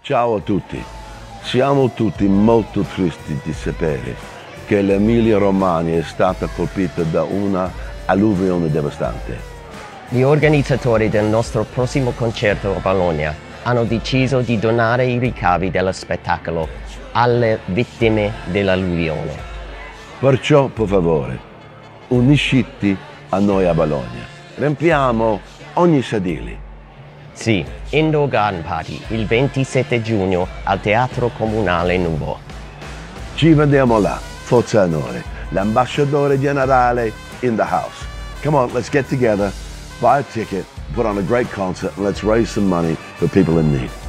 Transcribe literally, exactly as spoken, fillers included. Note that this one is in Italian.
Ciao a tutti. Siamo tutti molto tristi di sapere che l'Emilia-Romagna è stata colpita da una alluvione devastante. Gli organizzatori del nostro prossimo concerto a Bologna hanno deciso di donare i ricavi dello spettacolo alle vittime dell'alluvione. Perciò, per favore, unisciti a noi a Bologna. Riempiamo ogni sedile. Sì, Indoor Garden Party il ventisette giugno al Teatro Comunale Nuovo. Ci vediamo là, forza a noi. L'ambasciatore generale in the house. Come on, let's get together, buy a ticket, put on a great concert, and let's raise some money for people in need.